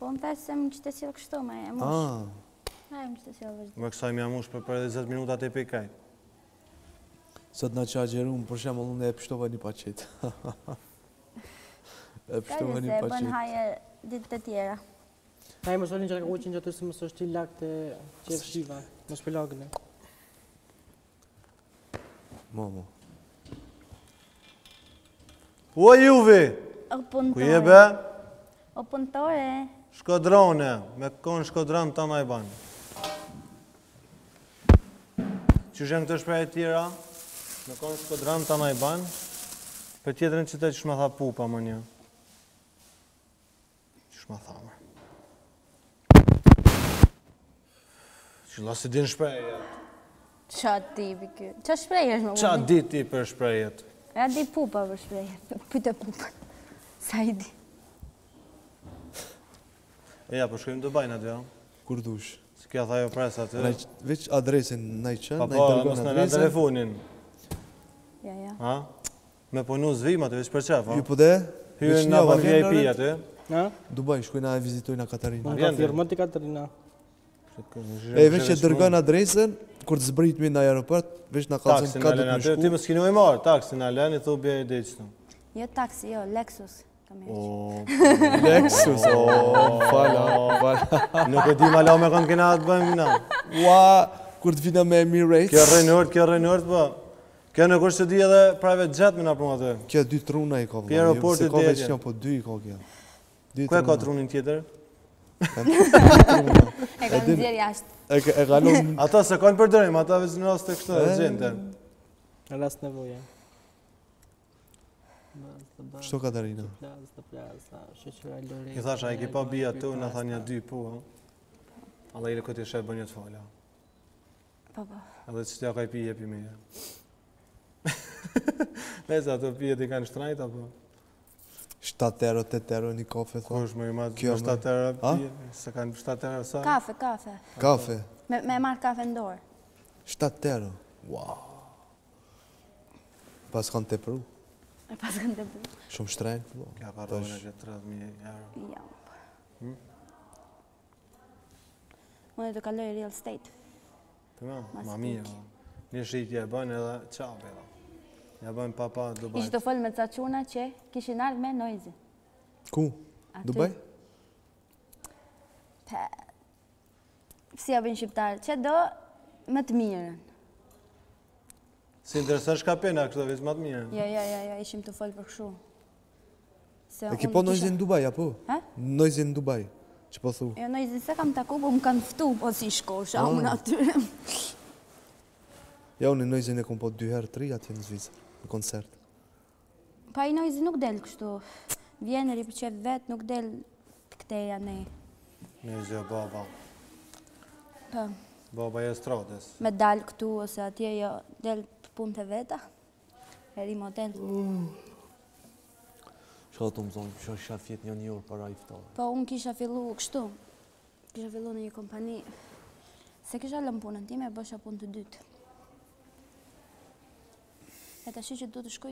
Po më thashë se më qëtë sjellë kështu me e mush. Ai më qëtë sjellë vazhdim. Me kësaj më jamush për 20 minuta te pikaj. Sot na çagjerum, për shembull unë e pështova një paqet. E pështova një Se bën paqet. haje ditë të tjera. Ai më solin që ka uqin që aty se më së shti lakë që e fshiva. Mos për lagën e. Momo. O Juve, O ku punëtore. je be? O punëtore. Shkodrone, me konë shkodran ta ma i banë. Që shenë këtë shprej tjera, me konë shkodran ta ma i banë, për tjetërin që të që shma tha pupa më një. Që shma tha më. Që la si din shprejjet. Qa ti bi kjo? Qa shprej është më Qa budi? di ti për shprejjet? Ja di pupa për shprej. Pyte pupa. Sa i di. E ja, për shkojmë të bajnë aty, ja. Kur dush. Si kja tha jo pres aty. Veç adresin na i qenë, Pa na i po, dërgon mos në në adresin. telefonin. Ja. Ha? Me punu zvim aty, veç për qef, ha? Ju po dhe? Hyrën veç nga njava ban vjen, VIP ore? aty. Ha? Dubai, shkojna e vizitojna Katarina. Unë vjen ka ti? firmë ti Katarina. E veç që dërgon adresën, kur të zbritmi në aeroport, veç na kalzën Taksin ka në du len të aty, ti shku. më s'kinu e marë, taksin në len, i thu bje i deqëtu. Jo taksi, jo, Lexus. Kam e O, Lexus, fala. nuk e di ma la me kanë kena të bëjmë na. Ua, kur të vina me Emirates. Kjo rënërt, po. Kjo në kërë që di edhe private jet me na prunë aty. Kjo 2 truna i ka vëlla. Pi aeroporti Se ka veç degje. janë, po 2 i ka kjo. 2 Ku e ka trunin tjetër? E kanë nxjerr jashtë. E kalon Ata se kanë përdërim, ata veç në rast të kështë e gjente. Në rast nevoje. Shto Katarina. Shqeqëra Lore. I thash, a i ki pa bia të, në tha një dy po. Allah i le këtë i shep bën një të fala. Po, po. Edhe që t'ja ka i pije pi meje. Nëse ato pije t'i kanë shtrajt, apo? 7 euro, 8 euro një kafe, Ku thua. është më i madhë Kjo, 7 euro A? pije? Se kanë 7 euro sa? Kafe. Kafe, Me marrë kafe në dorë. 7 euro. Wow. Pas kanë të pru, E pas kanë të bërë. shumë shtrejnë. Kja ka rrëve që 30.000 euro. Ja. Unë të kaloj real estate. Për me, Mas ma mirë. Një shqitje e bëjnë edhe qabe. Ja bëjnë papa Dubai. Ishtë të folë me ca quna që kishin ardhë me Noizi. Ku? Aty. Dubai? Si javin shqiptarë, që do më të mirën. Si interesën shkapena, kështë dhe veç më të mirë. Ja, ishim të folë për këshu. Se E ki unë po kisha- Noizi në Dubai, apo? Ha? Noizi në Dubai. Që po thu? Jo, Noizi se kam taku, po më kanë ftu, po si shkosha, unë atyre. Ja, unë në Noizin e kom po 2 herë, 3 atje në Zvicër, në koncert. Pa i Noizi nuk del kështu. Vjener i përqef vetë, nuk del të këteja ne. Një zjo baba. Po, Baba e stradës. me dal këtu, ose atje jo, del të punë të veta. Eri model. Shka të më zonë, kisha shafjet një orë para iftarë. Po, unë kisha fillu kështu. Kisha fillu në një kompani. Se kisha lëm punën time, bësha punë të dytë. E të shi që du të shkoj